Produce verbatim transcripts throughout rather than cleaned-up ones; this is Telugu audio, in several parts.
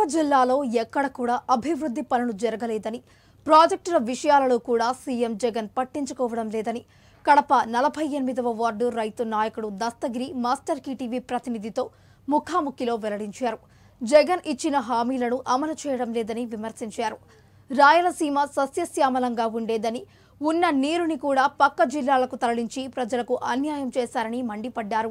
జిల్లాలో ఎక్కడ కూడా అభివృద్ధి పనులు జరగలేదని, ప్రాజెక్టుల విషయాలలో కూడా సీఎం జగన్ పట్టించుకోవడం లేదని కడప నలభై ఎనిమిదవ వార్డు రైతు నాయకుడు దస్తగిరి మాస్టర్ కీ టీవీ ప్రతినిధితో ముఖాముఖిలో వెల్లడించారు. జగన్ ఇచ్చిన హామీలను అమలు చేయడం లేదని విమర్శించారు. రాయలసీమ సస్యశ్యామలంగా ఉండేదని, ఉన్న నీరుని కూడా పక్క జిల్లాలకు తరలించి ప్రజలకు అన్యాయం చేశారని మండిపడ్డారు.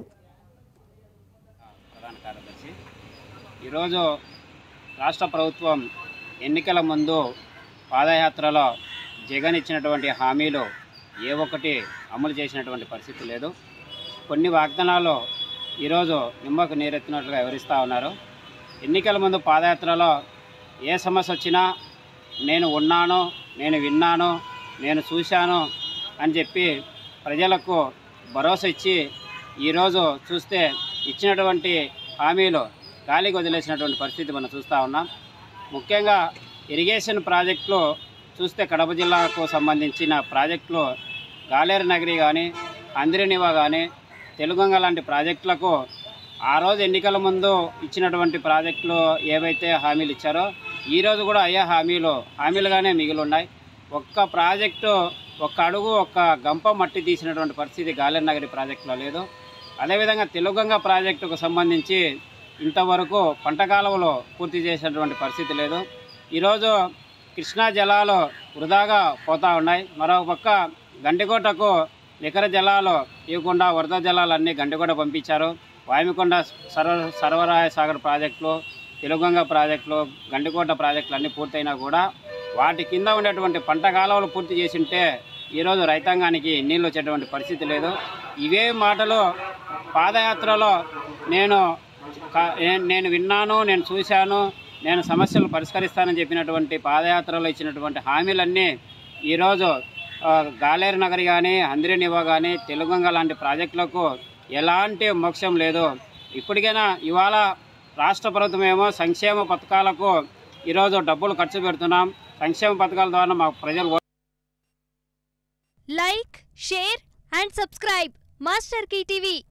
ఈరోజు రాష్ట్ర ప్రభుత్వం ఎన్నికల ముందు పాదయాత్రలో జగన్ ఇచ్చినటువంటి హామీలు ఏ ఒక్కటి అమలు చేసినటువంటి పరిస్థితి లేదు. కొన్ని వాగ్దానాలు ఈరోజు నిమ్మకు నీరెత్తినట్లుగా వివరిస్తూ ఉన్నారు. ఎన్నికల ముందు పాదయాత్రలో ఏ సమస్య వచ్చినా నేను ఉన్నాను, నేను విన్నాను, నేను చూశాను అని చెప్పి ప్రజలకు భరోసా ఇచ్చి ఈరోజు చూస్తే ఇచ్చినటువంటి హామీలు గాలికి వదిలేసినటువంటి పరిస్థితి మనం చూస్తూ ఉన్నాం. ముఖ్యంగా ఇరిగేషన్ ప్రాజెక్టులు చూస్తే కడప జిల్లాకు సంబంధించిన ప్రాజెక్టులు గాలేరు నగరి కానీ, అంద్రినివా కానీ, తెలుగంగ లాంటి ప్రాజెక్టులకు ఆ రోజు ఎన్నికల ముందు ఇచ్చినటువంటి ప్రాజెక్టులు ఏవైతే హామీలు ఇచ్చారో ఈరోజు కూడా అయ్యే హామీలు హామీలుగానే మిగిలి ఉన్నాయి. ఒక్క ప్రాజెక్టు ఒక్క అడుగు ఒక్క గంప మట్టి తీసినటువంటి పరిస్థితి గాలేరు నగరి ప్రాజెక్టులో లేదు. అదేవిధంగా తెలుగంగ ప్రాజెక్టుకు సంబంధించి ఇంతవరకు పంట కాలువలు పూర్తి చేసినటువంటి పరిస్థితి లేదు. ఈరోజు కృష్ణా జలాలు వృధాగా పోతూ ఉన్నాయి. మరోపక్క గండికోటకు నికర జలాలు ఇవ్వకుండా వరద జలాలన్నీ గండికోట పంపించారు. వామికొండ సర్వ సర్వరాయ సాగర్ ప్రాజెక్టులు, తెలుగంగ ప్రాజెక్టులు, గండికోట ప్రాజెక్టులు అన్నీ పూర్తయినా కూడా వాటి కింద ఉండేటువంటి పంట కాలువలు పూర్తి చేసింటే ఈరోజు రైతాంగానికి నీళ్ళు వచ్చేటువంటి పరిస్థితి లేదు. ఇవే మాటలు పాదయాత్రలో నేను నేను విన్నాను, నేను చూశాను, నేను సమస్యలు పరిష్కరిస్తానని చెప్పినటువంటి పాదయాత్రలో ఇచ్చినటువంటి హామీలన్నీ ఈరోజు గాలేరు నగరి కానీ, అంద్రినివా కానీ, తెలుగంగ లాంటి ప్రాజెక్టులకు ఎలాంటి మోక్షం లేదు. ఇప్పటికైనా ఇవాళ రాష్ట్ర ప్రభుత్వం ఏమో సంక్షేమ పథకాలకు ఈరోజు డబ్బులు ఖర్చు పెడుతున్నాం, సంక్షేమ పథకాల ద్వారా మా ప్రజలు. Like, share and subscribe master key TV.